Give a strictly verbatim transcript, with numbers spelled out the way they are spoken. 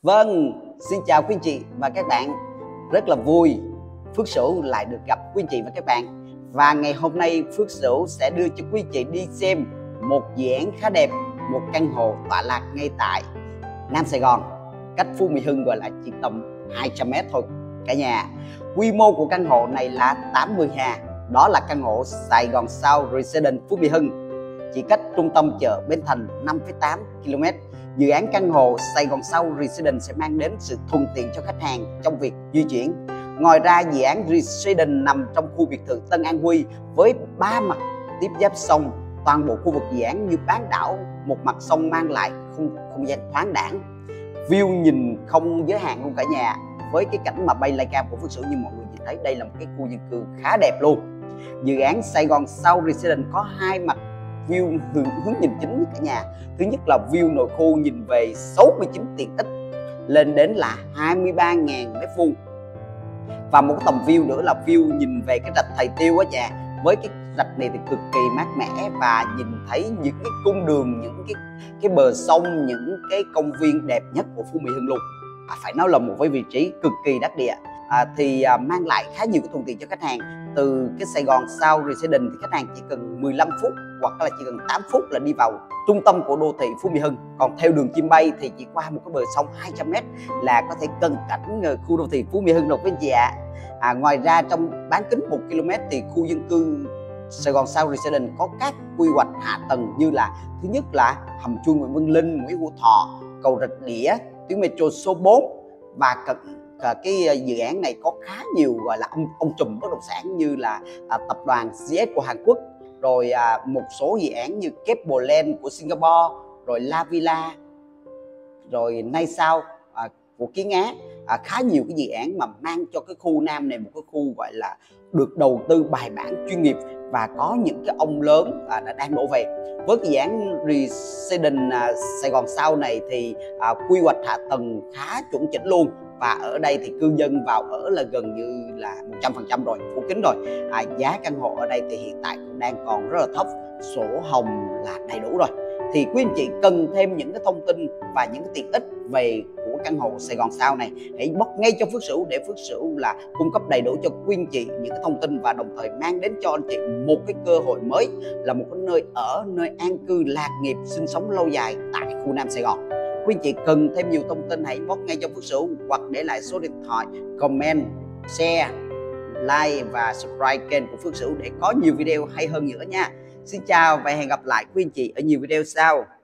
Vâng, xin chào quý anh chị và các bạn. Rất là vui Phước Sửu lại được gặp quý anh chị và các bạn. Và ngày hôm nay Phước Sửu sẽ đưa cho quý anh chị đi xem một dự án khá đẹp, một căn hộ tọa lạc ngay tại Nam Sài Gòn, cách Phú Mỹ Hưng gọi là chỉ tầm hai trăm mét thôi cả nhà. Quy mô của căn hộ này là tám mươi ha. Đó là căn hộ Sài Gòn South Residence Phú Mỹ Hưng, chỉ cách trung tâm chợ Bến Thành năm phẩy tám ki lô mét. Dự án căn hộ Sài Gòn South Residence sẽ mang đến sự thuận tiện cho khách hàng trong việc di chuyển. Ngoài ra, dự án Residence nằm trong khu biệt thự Tân An Huy với ba mặt tiếp giáp sông. Toàn bộ khu vực dự án như bán đảo, một mặt sông mang lại không, không gian thoáng đãng, view nhìn không giới hạn luôn cả nhà. Với cái cảnh mà bay Lycam của Phước Sửu như mọi người nhìn thấy, đây là một cái khu dân cư khá đẹp luôn. Dự án Sài Gòn South Residence có hai mặt view hướng, hướng nhìn chính cả nhà. Thứ nhất là view nội khu nhìn về sáu mươi chín tiện ích lên đến là hai mươi ba nghìn mét vuông, và một cái tầm view nữa là view nhìn về cái rạch Thầy Tiêu á nhà. Với cái rạch này thì cực kỳ mát mẻ và nhìn thấy những cái cung đường, những cái cái bờ sông, những cái công viên đẹp nhất của Phú Mỹ Hưng luôn. À, phải nói là một cái vị trí cực kỳ đắc địa. À, thì à, mang lại khá nhiều cái thuận tiện cho khách hàng. Từ cái Sài Gòn South Residence thì khách hàng chỉ cần mười lăm phút hoặc là chỉ cần tám phút là đi vào trung tâm của đô thị Phú Mỹ Hưng. Còn theo đường chim bay thì chỉ qua một cái bờ sông hai trăm mét là có thể cận cảnh khu đô thị Phú Mỹ Hưng rồi quý anh chị ạ. À, ngoài ra trong bán kính một ki lô mét thì khu dân cư Sài Gòn South Residence có các quy hoạch hạ tầng như là thứ nhất là hầm chui Nguyễn Văn Linh, Nguyễn Hữu Thọ, cầu Rạch Đĩa, tuyến metro số bốn, và cái dự án này có khá nhiều gọi là ông, ông trùm bất động sản như là à, tập đoàn xê ét của Hàn Quốc, rồi à, một số dự án như Keppel Land của Singapore, rồi La Villa, rồi Nay Sao à, của Kiến Á. À, khá nhiều cái dự án mà mang cho cái khu Nam này một cái khu gọi là được đầu tư bài bản chuyên nghiệp, và có những cái ông lớn à, đã đang đổ về. Với cái dự án Residence à, Sài Gòn South này thì à, quy hoạch hạ tầng khá chuẩn chỉnh luôn, và ở đây thì cư dân vào ở là gần như là một trăm phần trăm rồi, phủ kín rồi. À, giá căn hộ ở đây thì hiện tại cũng đang còn rất là thấp, sổ hồng là đầy đủ rồi. Thì quý anh chị cần thêm những cái thông tin và những cái tiện ích về của căn hộ Sài Gòn South này, hãy bóc ngay cho Phước Sửu để Phước Sửu là cung cấp đầy đủ cho quý anh chị những cái thông tin, và đồng thời mang đến cho anh chị một cái cơ hội mới, là một cái nơi ở, nơi an cư lạc nghiệp, sinh sống lâu dài tại khu Nam Sài Gòn. Quý anh chị cần thêm nhiều thông tin hãy bóc ngay cho Phước Sửu hoặc để lại số điện thoại, comment, share, like và subscribe kênh của Phước Sửu để có nhiều video hay hơn nữa nha. Xin chào và hẹn gặp lại quý anh chị ở nhiều video sau.